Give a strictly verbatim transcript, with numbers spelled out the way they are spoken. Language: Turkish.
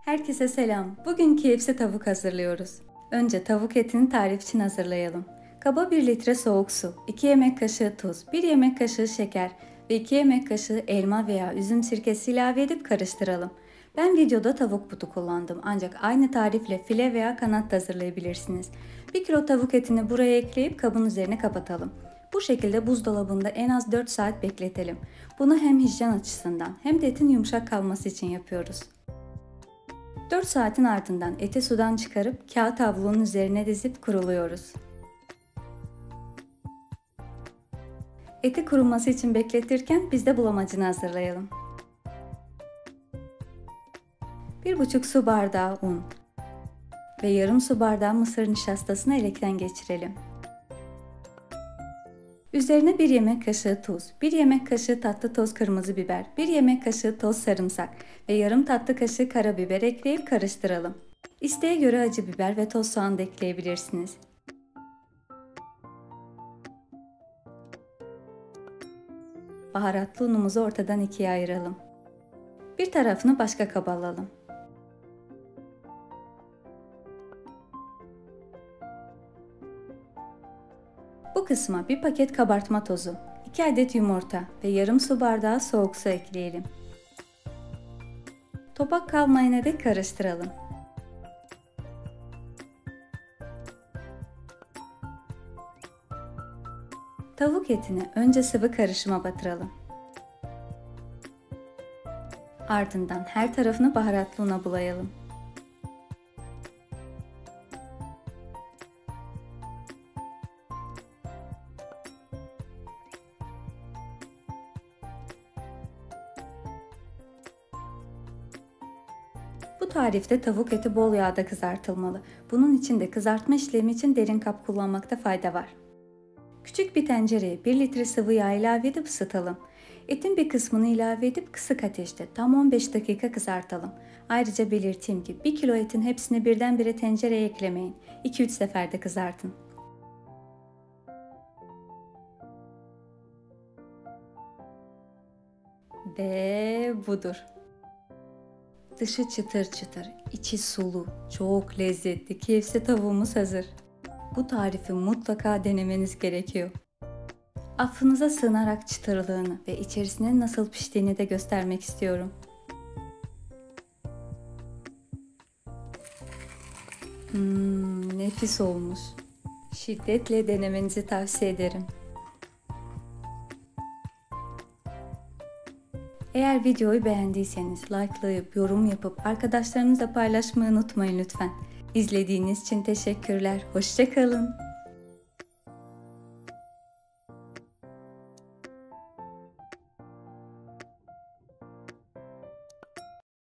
Herkese selam. Bugün K F C tavuk hazırlıyoruz. Önce tavuk etini tarif için hazırlayalım. Kaba bir litre soğuk su, iki yemek kaşığı tuz, bir yemek kaşığı şeker ve iki yemek kaşığı elma veya üzüm sirkesi ilave edip karıştıralım. Ben videoda tavuk butu kullandım ancak aynı tarifle file veya kanat da hazırlayabilirsiniz. bir kilo tavuk etini buraya ekleyip kabın üzerine kapatalım. Bu şekilde buzdolabında en az dört saat bekletelim. Bunu hem hijyen açısından hem de etin yumuşak kalması için yapıyoruz. dört saatin ardından eti sudan çıkarıp kağıt havlunun üzerine dizip kuruluyoruz. Eti kuruması için bekletirken biz de bulamacını hazırlayalım. bir buçuk su bardağı un ve yarım su bardağı mısır nişastasını elekten geçirelim. Üzerine bir yemek kaşığı tuz, bir yemek kaşığı tatlı toz kırmızı biber, bir yemek kaşığı toz sarımsak ve yarım tatlı kaşığı karabiber ekleyip karıştıralım. İsteğe göre acı biber ve toz soğan da ekleyebilirsiniz. Baharatlı unumuzu ortadan ikiye ayıralım. Bir tarafını başka kaba alalım. Bu kısma bir paket kabartma tozu, iki adet yumurta ve yarım su bardağı soğuk su ekleyelim. Topak kalmayana dek karıştıralım. Tavuk etini önce sıvı karışıma batıralım. Ardından her tarafını baharatlı una bulayalım. Bu tarifte tavuk eti bol yağda kızartılmalı. Bunun için de kızartma işlemi için derin kap kullanmakta fayda var. Küçük bir tencereye bir litre sıvı yağ ilave edip ısıtalım. Etin bir kısmını ilave edip kısık ateşte tam on beş dakika kızartalım. Ayrıca belirteyim ki bir kilo etin hepsini birdenbire tencereye eklemeyin. iki üç seferde kızartın. Ve budur. Dışı çıtır çıtır, içi sulu, çok lezzetli K F C tavuğumuz hazır. Bu tarifi mutlaka denemeniz gerekiyor. Affınıza sığınarak çıtırlığını ve içerisinin nasıl piştiğini de göstermek istiyorum. Hmm, nefis olmuş. Şiddetle denemenizi tavsiye ederim. Eğer videoyu beğendiyseniz likelayıp yorum yapıp arkadaşlarınızla paylaşmayı unutmayın lütfen. İzlediğiniz için teşekkürler. Hoşça kalın.